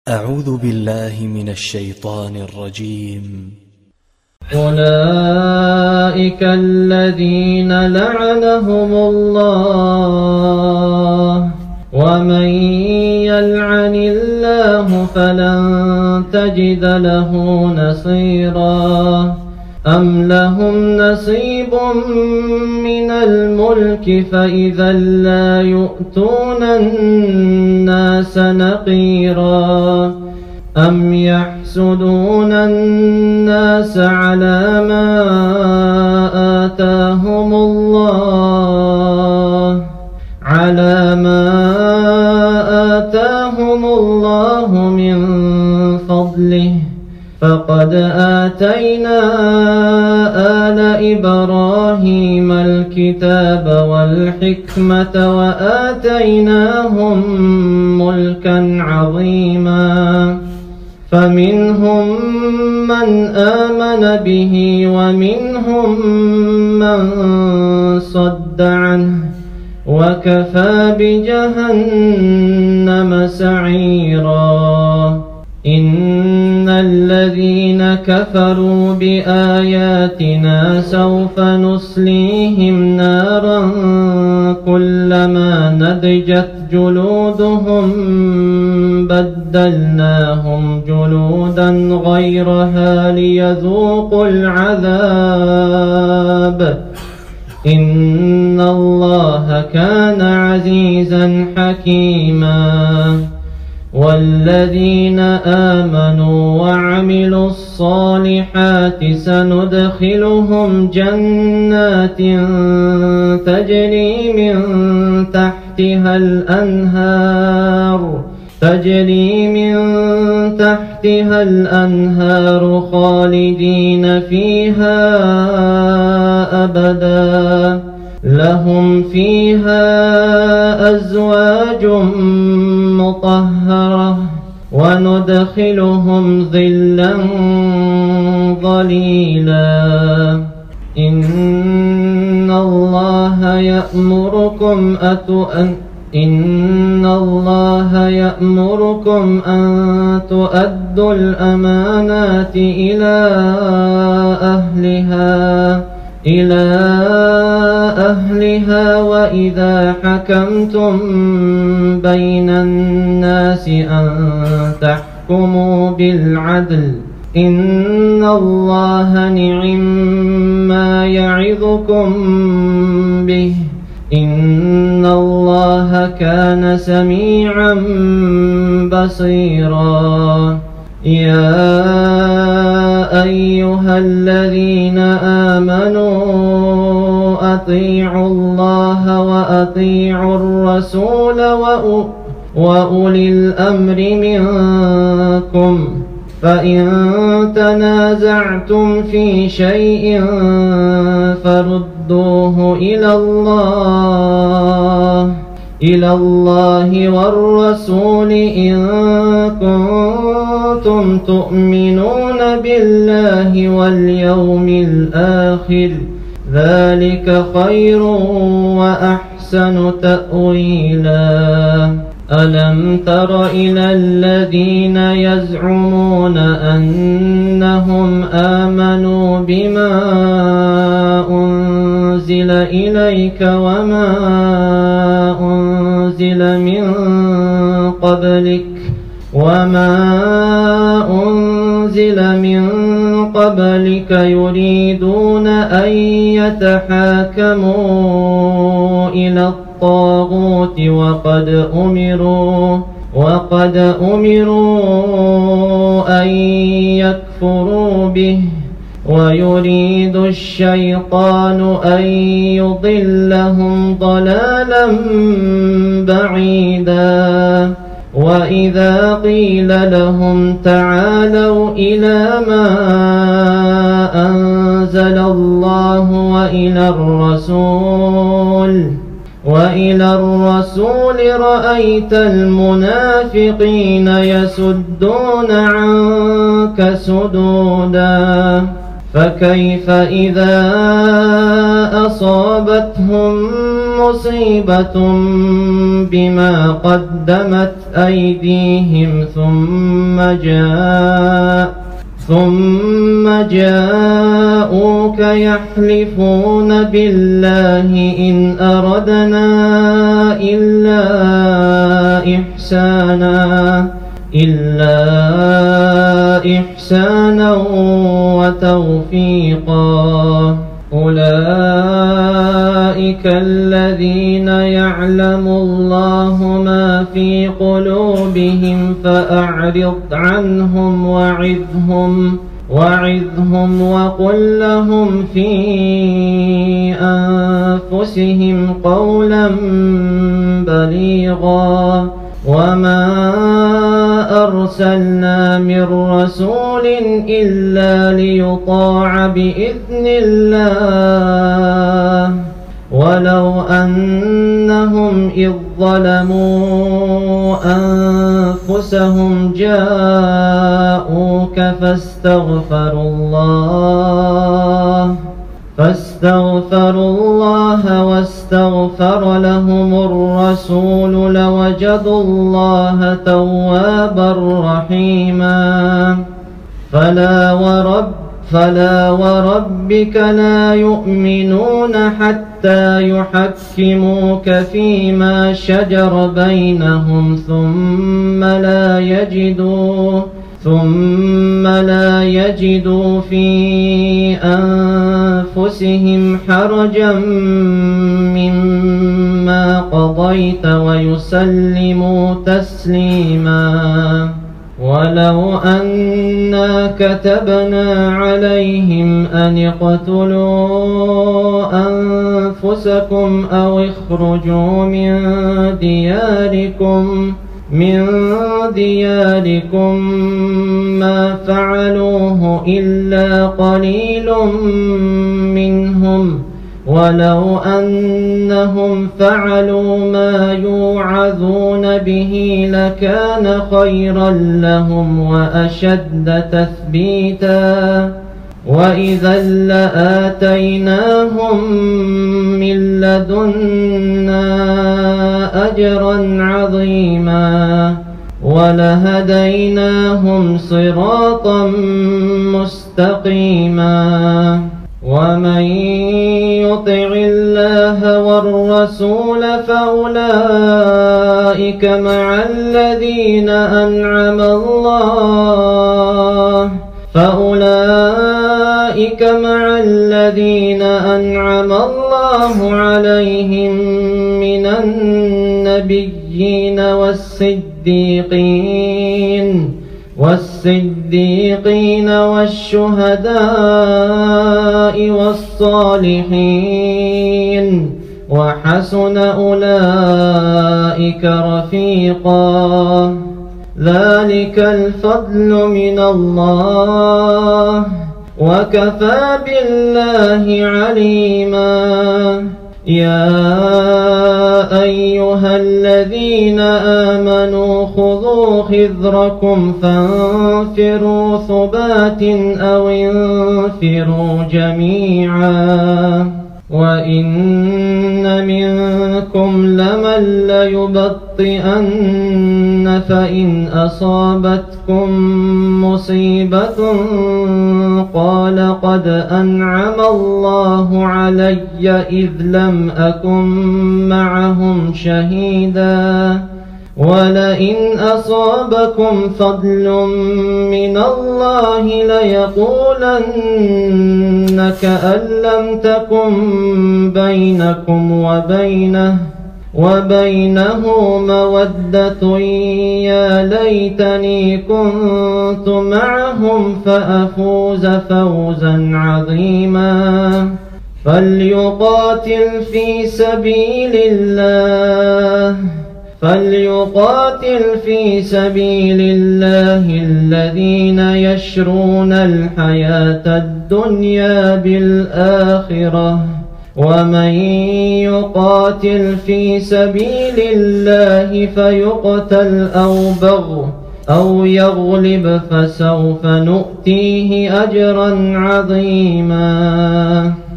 أعوذ بالله من الشيطان الرجيم. أولئك الذين لعنهم الله ومن يلعن الله فلن تجد له نصيرا أم لهم نصيب من الملك فإذا لا يؤتون الناس نقيرا أم يحسدون الناس على ما آتاهم الله من فضله فقد آتينا آل إبراهيم الكتاب والحكمة وآتيناهم ملكا عظيما فمنهم من آمن به ومنهم من صد عنه وكفى بجهنم سعيرا. إن الذين كفروا بآياتنا سوف نصليهم نارا كلما نضجت جلودهم بدلناهم جلودا غيرها ليذوقوا العذاب إن الله كان عزيزا حكيما. والذين آمنوا وعملوا الصالحات سندخلهم جنات تجري من تحتها الأنهار خالدين فيها أبدا لهم فيها أزواج مطهرة وندخلهم ظلا ظليلا. إن الله يأمركم أن تؤدوا الأمانات إلى أهلها وإذا حكمتم بين الناس أن تحكموا بالعدل إن الله نعما يعظكم به إن الله كان سميعا بصيرا. يا أيها الذين آمنوا أطيعوا الله وأطيعوا الرسول وأولي الأمر منكم فإن تنازعتم في شيء فردوه إلى الله والرسول إن كنتم تؤمنون بالله واليوم الآخر ذلك خير وأحسن تأويلا. ألم تر إلى الذين يزعمون أنهم آمنوا بما أنزل إليك وما أنزل من قبلك يريدون أن يتحاكموا إلى الطاغوت وقد أمروا أن يكفروا به ويريد الشيطان أن يضلهم ضلالا بعيدا. وإذا قيل لهم تعالوا إلى ما أنزل الله وإلى الرسول رأيت المنافقين يسدون عنك سدودا. فكيف إذا أصابتهم مصيبة بما قدمت أيديهم ثم جاءوك يحلفون بالله إن أردنا إلا إحسانا وتوفيقا أولئك الذين يعلم الله ما في قلوبهم فأعرض عنهم وعظهم وقل لهم في أنفسهم قولا بليغا وما أرسلنا من رسول إلا ليطاع بإذن الله ولو أنهم إذ ظلموا أنفسهم جاءوك فاستغفروا الله واستغفر لهم الرسول لوجدوا الله توابا رحيما فلا وربك لا يؤمنون حتى يحكموك فيما شجر بينهم ثم لا يجدوا في أنفسهم حرجا مما قضيت ويسلموا تسليما ولو أنا كتبنا عليهم أن اقتلوا أنفسكم أو اخرجوا من دياركم ما فعلوه إلا قليل منهم ولو أنهم فعلوا ما يوعظون به لكان خيرا لهم وأشد تثبيتا وإذا لآتيناهم من لدنا أجرا عظيما ولهديناهم صراطا مستقيما ومن يطع الله والرسول فأولئك مع الذين أنعم الله عليهم من النبيين والصديقين والشهداء والصالحين وحسن أولئك رفيقا ذلك الفضل من الله وكفى بالله عليما يا أيها الذين آمنوا خذوا حذركم فانفروا ثبات أو انفروا جميعا وإن منكم لمن ليبطئن فإن أصابتكم مصيبة قال قد أنعم الله علي إذ لم أكن معهم شهيدا ولئن أصابكم فضل من الله ليقولن كأن لم تكن بينكم وبينه مودة يا ليتني كنت معهم فأفوز فوزا عظيما فليقاتل في سبيل الله الذين يشرون الحياة الدنيا بالآخرة ومن يقاتل في سبيل الله فيقتل أو يغلب فسوف نؤتيه أجرا عظيما